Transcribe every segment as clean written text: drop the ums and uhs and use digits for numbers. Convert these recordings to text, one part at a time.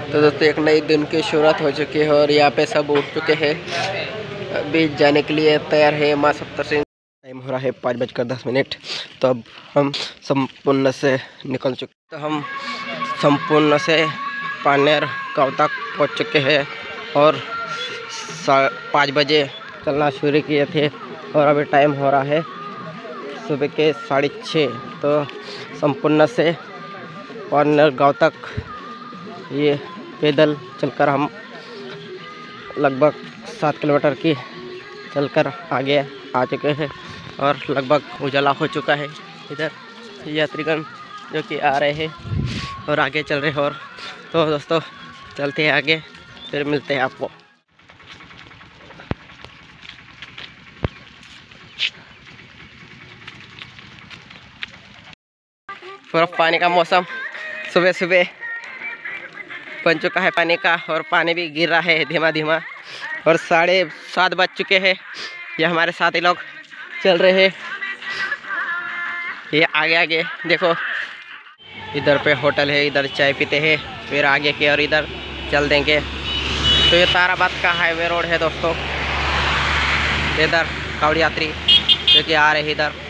तो दोस्तों एक नई दिन की शुरुआत हो चुकी है और यहाँ पे सब उठ चुके हैं, अभी जाने के लिए तैयार है। माँ सप्तर सिंह टाइम हो रहा है 5:10। तो अब हम संपूर्ण से निकल चुके, तो हम संपूर्ण से पानेर गाँव तक पहुँच चुके हैं और 5 बजे चलना शुरू किए थे और अभी टाइम हो रहा है सुबह के 6:30। तो संपूर्ण से पानेर गाँव तक ये पैदल चलकर हम लगभग 7 किलोमीटर की चलकर आगे आ चुके हैं और लगभग उजाला हो चुका है। इधर यात्रीगण जो कि आ रहे हैं और आगे चल रहे हैं। और तो दोस्तों चलते हैं आगे, फिर मिलते हैं आपको। पूरा पानी का मौसम सुबह सुबह बन चुका है पानी का, और पानी भी गिर रहा है धीमा धीमा, और 7:30 बज चुके हैं। ये हमारे साथी लोग चल रहे हैं, ये आगे आगे देखो, इधर पे होटल है, इधर चाय पीते हैं, फिर आगे के और इधर चल देंगे। तो ये ताराबाद का हाईवे रोड है दोस्तों। इधर कावड़ यात्री जो कि आ रहे हैं, इधर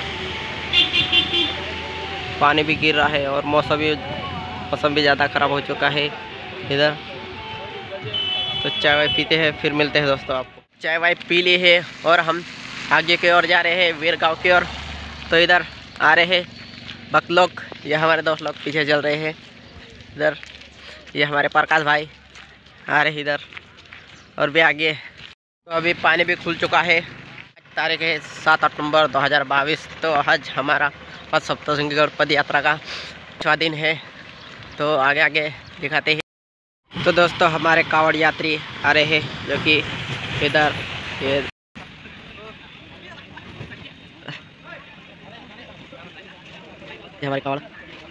पानी भी गिर रहा है और मौसम भी ज़्यादा ख़राब हो चुका है इधर। तो चाय वाय पीते हैं, फिर मिलते हैं दोस्तों आपको। चाय वाय पी ली है और हम आगे की ओर जा रहे हैं, वीर गाँव की ओर। तो इधर आ रहे हैं भक्त लोग, ये हमारे दोस्त लोग पीछे चल रहे हैं। इधर ये हमारे प्रकाश भाई आ रहे हैं इधर, और भी आगे। तो अभी पानी भी खुल चुका है। तारीख है 7 अक्टूबर 2022। तो आज हमारा माँ सप्तर सिंह पद यात्रा का 5वां दिन है। तो आगे आगे दिखाते हैं। तो दोस्तों हमारे कावड़ यात्री आ रहे हैं, जो कि इधर ये हमारे कावड़,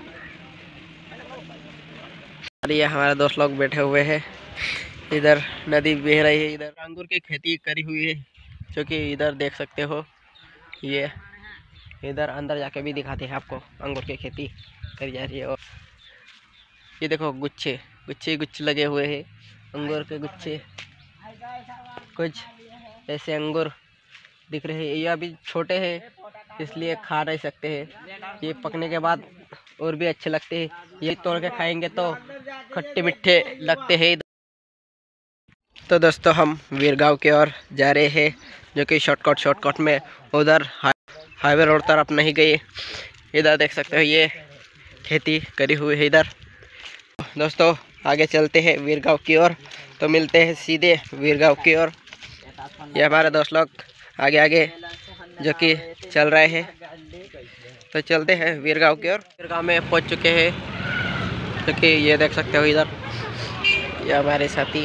और ये हमारे दोस्त लोग बैठे हुए हैं। इधर नदी बह रही है, इधर अंगूर की खेती करी हुई है, जो कि इधर देख सकते हो। ये इधर अंदर जाके भी दिखाते हैं आपको, अंगूर की खेती करी जा रही है। और ये देखो गुच्छे गुच्छे लगे हुए हैं, अंगूर के गुच्छे। कुछ ऐसे अंगूर दिख रहे हैं, ये अभी छोटे हैं इसलिए खा नहीं सकते हैं, ये पकने के बाद और भी अच्छे लगते हैं। ये तोड़ के खाएंगे तो खट्टे मीठे लगते हैं। तो दोस्तों हम वीरगांव की ओर जा रहे हैं, जो कि शॉर्टकट में उधर हाईवे रोड तरफ नहीं गए। इधर देख सकते हो ये खेती करी हुई है इधर। दोस्तों आगे चलते हैं वीरगांव की ओर, तो मिलते हैं सीधे वीरगांव की ओर। ये हमारे दोस्त लोग आगे आगे जो कि चल रहे हैं, तो चलते हैं वीरगांव की ओर। वीरगांव में पहुंच चुके हैं, जो कि ये देख सकते हो इधर ये हमारे साथी।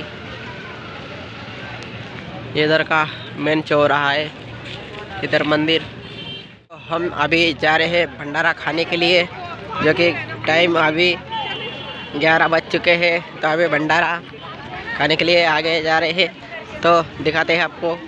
इधर का मेन चौराहा है, इधर मंदिर। तो हम अभी जा रहे हैं भंडारा खाने के लिए, जो कि टाइम अभी 11 बज चुके हैं। तो अभी भंडारा खाने के लिए आगे जा रहे हैं, तो दिखाते हैं आपको।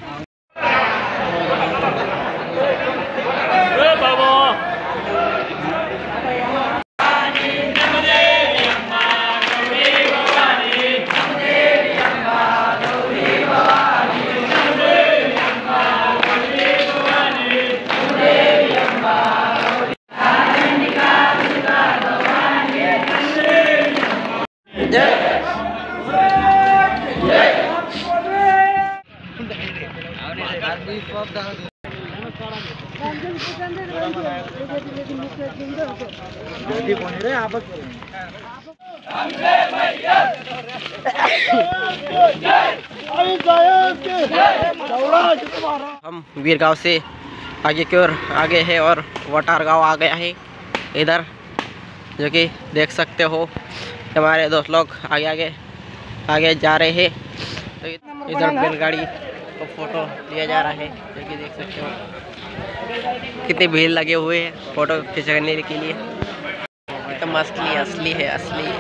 हम वीरगांव से आगे की ओर आगे है और वटार गांव आ गया है इधर, जो कि देख सकते हो। हमारे दोस्त लोग आगे जा रहे हैं। तो इधर बैलगाड़ी को फोटो लिया जा रहा है, जो कि देख सकते हो कितनी भीड़ लगे हुए हैं फोटो खिंचाने के लिए। एकदम असली है, असली।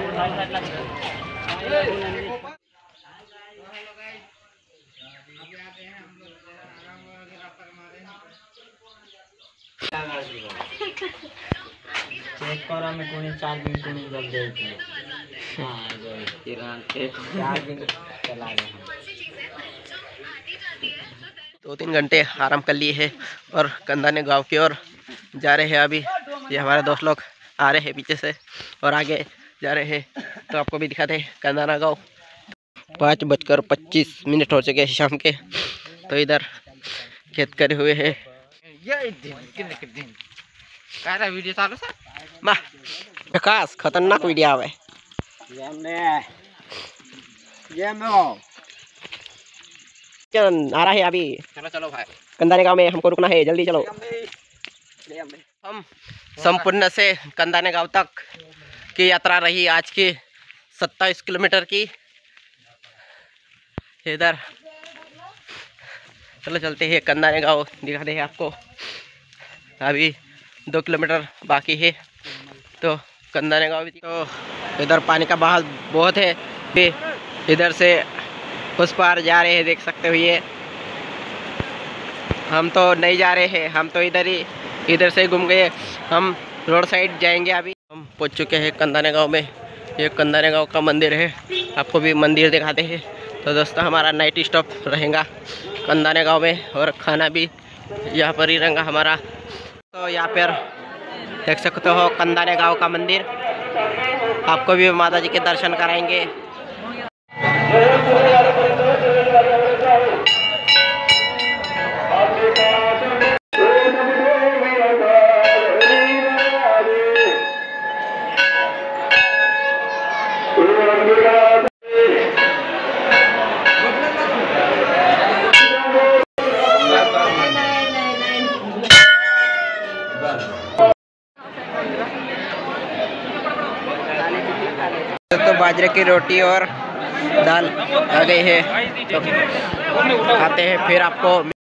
चेक करा में कोणी 4 दिन कोणी जब जायची। 2-3 घंटे आराम कर लिए है और कंदाने गांव की ओर जा रहे हैं। अभी ये हमारे दोस्त लोग आ रहे हैं पीछे से और आगे जा रहे हैं, तो आपको भी दिखाते हैं कंदाना गांव। 5:25 हो चुके हैं शाम के, तो इधर खेत करे हुए हैं। वीडियो चालू विकास खतरनाक वीडियो आवे आ रहा है अभी। चलो भाई, कंदाने गांव में हमको रुकना है, जल्दी चलो। हम संपूर्ण से कंदाने गांव तक की यात्रा रही आज की 27 किलोमीटर की। इधर चलो चलते हैं कंदाने गांव, दिखाते हैं आपको। अभी 2 किलोमीटर बाकी है तो कंदाने गांव। तो इधर पानी का बहाव बहुत है, इधर से उस पार जा रहे हैं, देख सकते हो। ये हम तो नहीं जा रहे हैं, हम तो इधर से घूम गए, हम रोड साइड जाएंगे। अभी हम पहुंच चुके हैं कंदाने गांव में। ये कंदाने गांव का मंदिर है, आपको भी मंदिर दिखाते हैं। तो दोस्तों हमारा नाइट स्टॉप रहेगा कंदाने गांव में और खाना भी यहाँ पर ही रहेगा हमारा। तो यहाँ पर देख सकते हो कंदाने गांव का मंदिर, आपको भी माता जी के दर्शन कराएंगे। तो बाजरे की रोटी और दाल आ गई है, तो खाते हैं फिर आपको